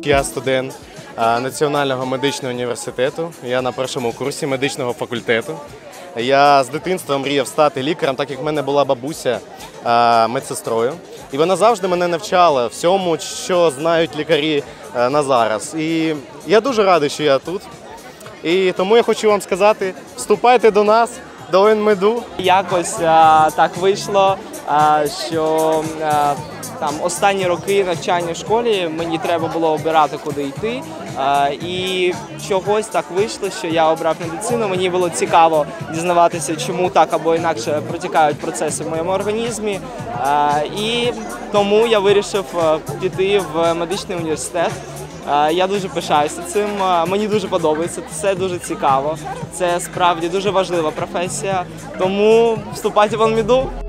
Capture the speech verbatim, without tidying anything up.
Я студент Національного медичного університету. Я на першому курсі медичного факультету. Я з дитинства мріяв стати лікарем, так як в мене була бабуся медсестрою. І вона завжди мене навчала всьому, що знають лікарі на зараз. І я дуже радий, що я тут. І тому я хочу вам сказати, вступайте до нас, до ОНМЕДу. Якось а, так вийшло, а, що а, там останні роки навчання в школі мені треба було обирати, куди йти. А, і чогось так вийшло, що я обрав медицину. Мені було цікаво дізнаватися, чому так або інакше протікають процеси в моєму організмі. А, і тому я вирішив піти в медичний університет. Я дуже пишаюся цим, мені дуже подобається, це дуже цікаво, це справді дуже важлива професія, тому вступайте в ОНМЕДу.